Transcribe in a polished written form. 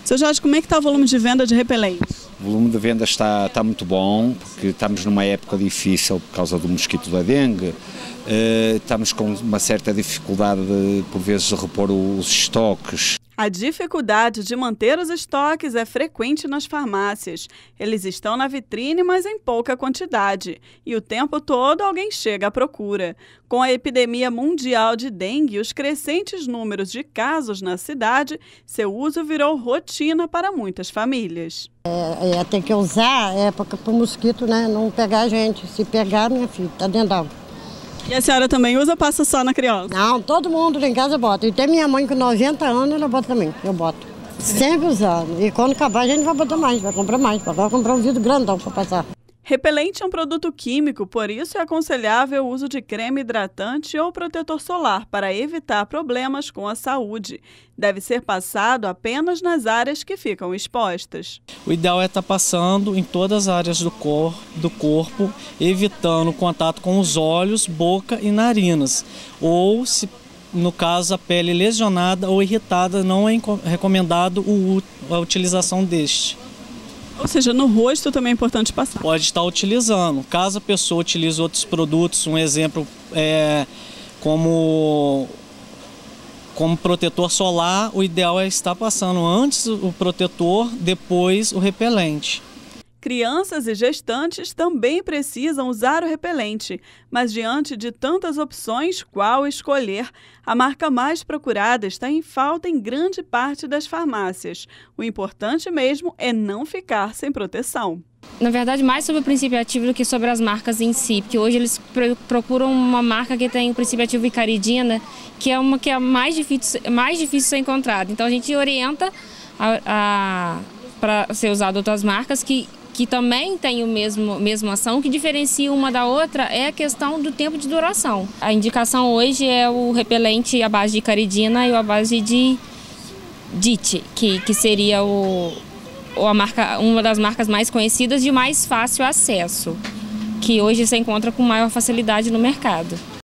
Seu Jorge, como é que está o volume de venda de repelentes? O volume de vendas está muito bom, porque estamos numa época difícil por causa do mosquito da dengue. Estamos com uma certa dificuldade, por vezes, de repor os estoques. A dificuldade de manter os estoques é frequente nas farmácias. Eles estão na vitrine, mas em pouca quantidade. E o tempo todo alguém chega à procura. Com a epidemia mundial de dengue e os crescentes números de casos na cidade, seu uso virou rotina para muitas famílias. Tem que usar para o mosquito, né, não pegar a gente. Se pegar, minha filha, está dentro d'água. E a senhora também usa ou passa só na criança? Não, todo mundo lá em casa bota. E até minha mãe com 90 anos, ela bota também, eu boto. Sempre usando. E quando acabar a gente vai botar mais, vai comprar mais. Vai comprar um vidro grandão para passar. Repelente é um produto químico, por isso é aconselhável o uso de creme hidratante ou protetor solar para evitar problemas com a saúde. Deve ser passado apenas nas áreas que ficam expostas. O ideal é estar passando em todas as áreas do corpo, evitando contato com os olhos, boca e narinas. Ou, se no caso a pele lesionada ou irritada, não é recomendado a utilização deste. Ou seja, no rosto também é importante passar. Pode estar utilizando. Caso a pessoa utilize outros produtos, um exemplo como protetor solar, o ideal é estar passando antes o protetor, depois o repelente. Crianças e gestantes também precisam usar o repelente, mas diante de tantas opções, qual escolher? A marca mais procurada está em falta em grande parte das farmácias. O importante mesmo é não ficar sem proteção. Na verdade, mais sobre o princípio ativo do que sobre as marcas em si, porque hoje eles procuram uma marca que tem o princípio ativo icaridina, que é uma que é mais difícil de ser encontrada. Então a gente orienta para ser usado outras marcas que também tem a mesma ação. O que diferencia uma da outra é a questão do tempo de duração. A indicação hoje é o repelente à base de icaridina e à base de DIT, que seria uma das marcas mais conhecidas de mais fácil acesso, que hoje se encontra com maior facilidade no mercado.